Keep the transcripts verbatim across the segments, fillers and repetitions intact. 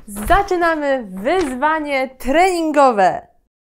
Zaczynamy wyzwanie treningowe.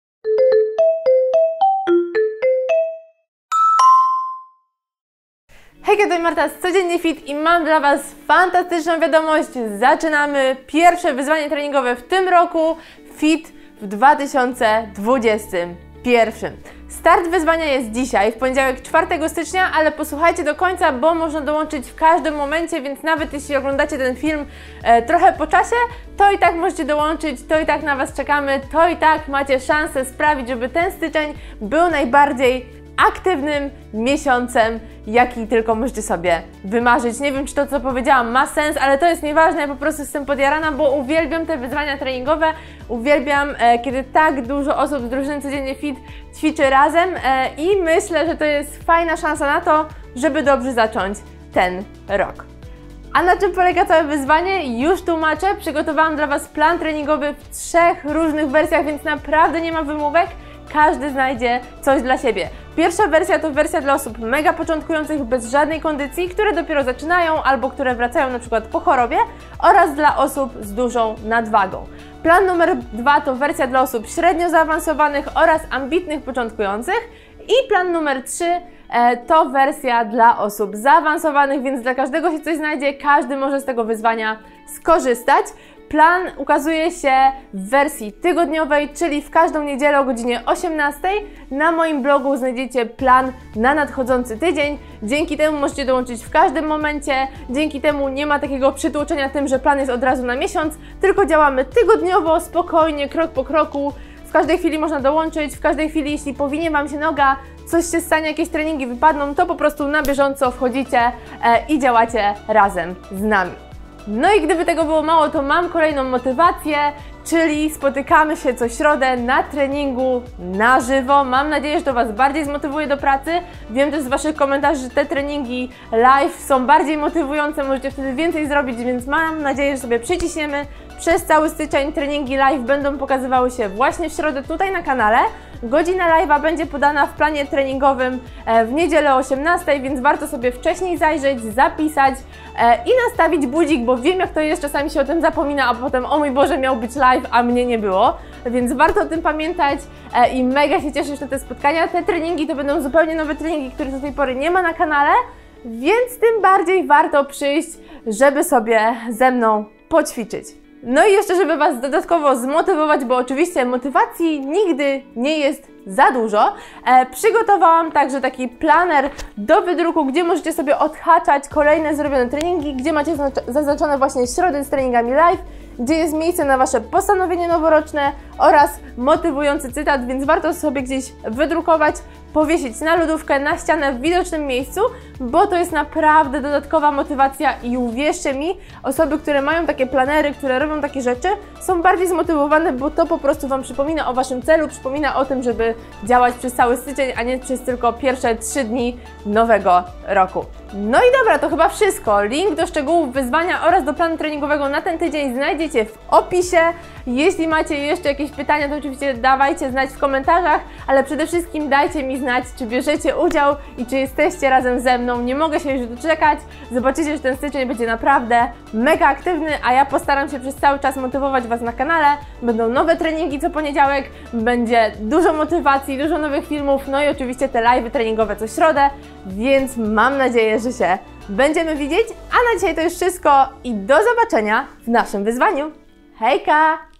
Hejka, to Marta z Codziennie Fit i mam dla Was fantastyczną wiadomość. Zaczynamy pierwsze wyzwanie treningowe w tym roku, Fit w dwa tysiące dwudziestym pierwszym. Start wyzwania jest dzisiaj, w poniedziałek czwartego stycznia, ale posłuchajcie do końca, bo można dołączyć w każdym momencie, więc nawet jeśli oglądacie ten film e, trochę po czasie, to i tak możecie dołączyć, to i tak na Was czekamy, to i tak macie szansę sprawić, żeby ten styczeń był najbardziej aktywnym miesiącem, jaki tylko możecie sobie wymarzyć. Nie wiem, czy to, co powiedziałam, ma sens, ale to jest nieważne, ja po prostu jestem podjarana, bo uwielbiam te wyzwania treningowe, uwielbiam, e, kiedy tak dużo osób z drużyny Codziennie Fit ćwiczy razem e, i myślę, że to jest fajna szansa na to, żeby dobrze zacząć ten rok. A na czym polega całe wyzwanie? Już tłumaczę. Przygotowałam dla Was plan treningowy w trzech różnych wersjach, więc naprawdę nie ma wymówek. Każdy znajdzie coś dla siebie. Pierwsza wersja to wersja dla osób mega początkujących, bez żadnej kondycji, które dopiero zaczynają albo które wracają na przykład po chorobie, oraz dla osób z dużą nadwagą. Plan numer dwa to wersja dla osób średnio zaawansowanych oraz ambitnych początkujących. I plan numer trzy e, to wersja dla osób zaawansowanych, więc dla każdego się coś znajdzie, każdy może z tego wyzwania skorzystać. Plan ukazuje się w wersji tygodniowej, czyli w każdą niedzielę o godzinie osiemnastej. Na moim blogu znajdziecie plan na nadchodzący tydzień. Dzięki temu możecie dołączyć w każdym momencie. Dzięki temu nie ma takiego przytłoczenia tym, że plan jest od razu na miesiąc, tylko działamy tygodniowo, spokojnie, krok po kroku. W każdej chwili można dołączyć, w każdej chwili, jeśli powinie Wam się noga, coś się stanie, jakieś treningi wypadną, to po prostu na bieżąco wchodzicie e, i działacie razem z nami. No i gdyby tego było mało, to mam kolejną motywację, czyli spotykamy się co środę na treningu na żywo. Mam nadzieję, że to Was bardziej zmotywuje do pracy. Wiem też z Waszych komentarzy, że te treningi live są bardziej motywujące, możecie wtedy więcej zrobić, więc mam nadzieję, że sobie przyciśniemy. Przez cały styczeń treningi live będą pokazywały się właśnie w środę tutaj na kanale. Godzina live'a będzie podana w planie treningowym w niedzielę o osiemnastej, więc warto sobie wcześniej zajrzeć, zapisać i nastawić budzik, bo wiem, jak to jest, czasami się o tym zapomina, a potem o mój Boże, miał być live, a mnie nie było, więc warto o tym pamiętać i mega się cieszę na te spotkania. Te treningi to będą zupełnie nowe treningi, których do tej pory nie ma na kanale, więc tym bardziej warto przyjść, żeby sobie ze mną poćwiczyć. No i jeszcze, żeby Was dodatkowo zmotywować, bo oczywiście motywacji nigdy nie jest za dużo, e, przygotowałam także taki planer do wydruku, gdzie możecie sobie odhaczać kolejne zrobione treningi, gdzie macie zaznaczone właśnie środy z treningami live, gdzie jest miejsce na Wasze postanowienie noworoczne oraz motywujący cytat, więc warto sobie gdzieś wydrukować, powiesić na lodówkę, na ścianę w widocznym miejscu, bo to jest naprawdę dodatkowa motywacja i uwierzcie mi, osoby, które mają takie planery, które robią takie rzeczy, są bardziej zmotywowane, bo to po prostu Wam przypomina o Waszym celu, przypomina o tym, żeby działać przez cały styczeń, a nie przez tylko pierwsze trzy dni nowego roku. No i dobra, to chyba wszystko. Link do szczegółów wyzwania oraz do planu treningowego na ten tydzień znajdziecie w opisie. Jeśli macie jeszcze jakieś pytania, to oczywiście dawajcie znać w komentarzach, ale przede wszystkim dajcie mi znać, czy bierzecie udział i czy jesteście razem ze mną. Nie mogę się już doczekać. Zobaczycie, że ten styczeń będzie naprawdę mega aktywny, a ja postaram się przez cały czas motywować Was na kanale. Będą nowe treningi co poniedziałek, będzie dużo motywacji, dużo nowych filmów, no i oczywiście te live'y treningowe co środę, więc mam nadzieję, że się będziemy widzieć. A na dzisiaj to już wszystko i do zobaczenia w naszym wyzwaniu. Hejka!